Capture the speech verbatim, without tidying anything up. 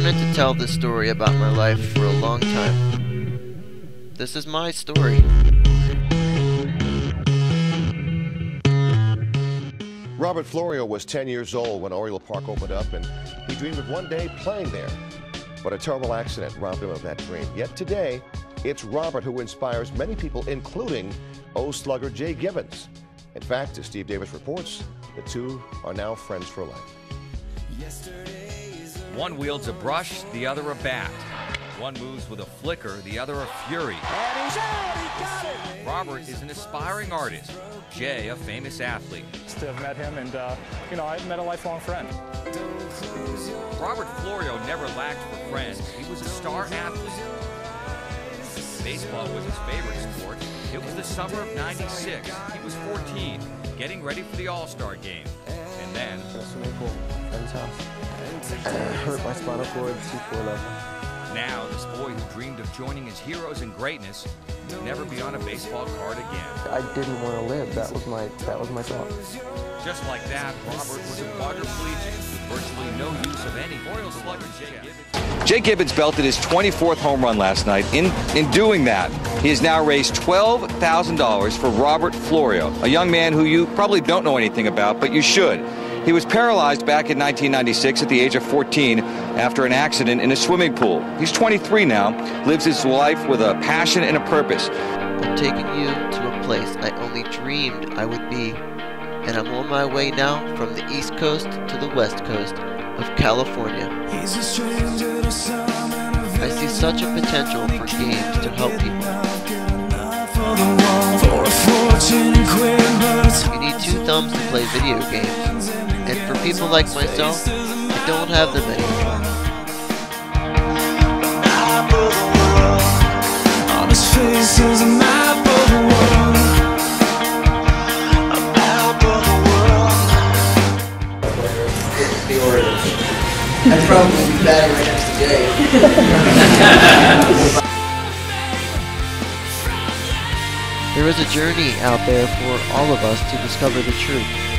wanted to tell this story about my life for a long time. This is my story. Robert Florio was ten years old when Oriole Park opened up, and he dreamed of one day playing there. But a terrible accident robbed him of that dream. Yet today, it's Robert who inspires many people, including old slugger Jay Gibbons. In fact, as Steve Davis reports, the two are now friends for life. One wields a brush, the other a bat. One moves with a flicker, the other a fury. And he's out, he got it! Robert is an aspiring artist. Jay, a famous athlete. To have met him, and uh, you know, I've met a lifelong friend. Robert Florio never lacked for friends. He was a star athlete. Baseball was his favorite sport. It was the summer of ninety-six. He was fourteen, getting ready for the All-Star game. And then... At a swimming pool, friend's house. I hurt my spinal cord, C four level. Now, this boy who dreamed of joining his heroes in greatness would never be on a baseball card again. I didn't want to live. That was my that was my thought. Just like that, Robert was a quadriplegic with virtually no use of any. Oriole slugger Jay Gibbons. Jay Gibbons belted his twenty-fourth home run last night. In in doing that, he has now raised twelve thousand dollars for Robert Florio, a young man who you probably don't know anything about, but you should. He was paralyzed back in nineteen ninety-six at the age of fourteen after an accident in a swimming pool. He's twenty-three now, lives his life with a passion and a purpose. I'm taking you to a place I only dreamed I would be, and I'm on my way now from the East Coast to the West Coast of California. I see such a potential for games to help people. You need two thumbs to play video games, and for people like myself, I don't have them anymore. On his face is a map of the world. A map of the world. The Orioles. I'd probably be batting right next to Jay. There is a journey out there for all of us to discover the truth.